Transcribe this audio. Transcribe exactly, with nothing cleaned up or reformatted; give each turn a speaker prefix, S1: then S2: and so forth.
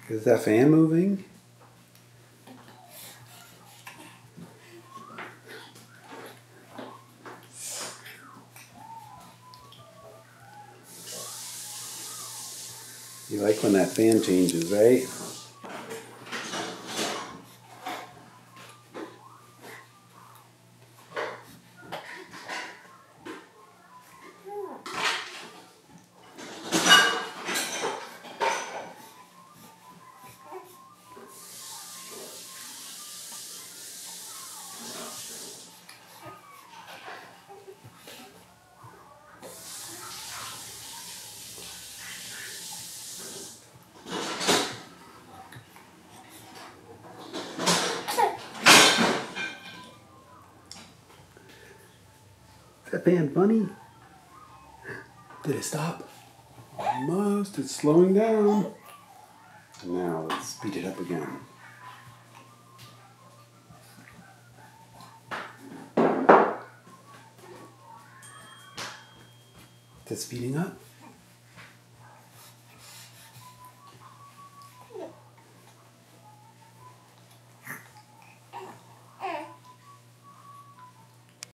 S1: Is that fan moving? You like when that fan changes, right? Is that fan funny? Did it stop? Almost. It's slowing down. Now let's speed it up again. Is it speeding up?